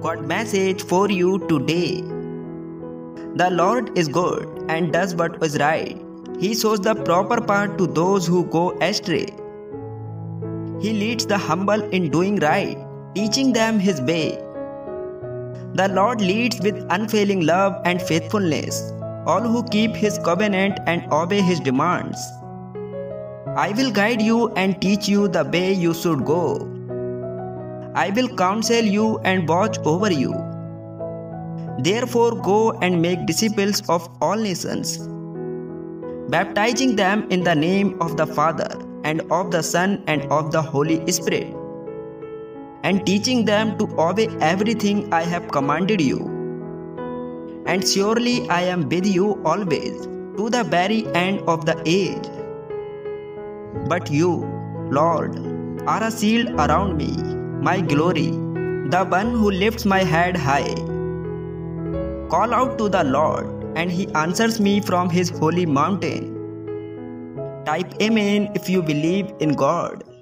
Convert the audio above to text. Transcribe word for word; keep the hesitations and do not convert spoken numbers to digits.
God message for you today. The Lord is good and does what is right. He shows the proper path to those who go astray. He leads the humble in doing right, teaching them His way. The Lord leads with unfailing love and faithfulness all who keep His covenant and obey His demands. I will guide you and teach you the way you should go. I will counsel you and watch over you. Therefore go and make disciples of all nations, baptizing them in the name of the Father and of the Son and of the Holy Spirit, and teaching them to obey everything I have commanded you. And surely I am with you always, to the very end of the age. But you, Lord, are a shield around me, my glory, the one who lifts my head high. Call out to the Lord, and He answers me from His holy mountain. Type Amen if you believe in God.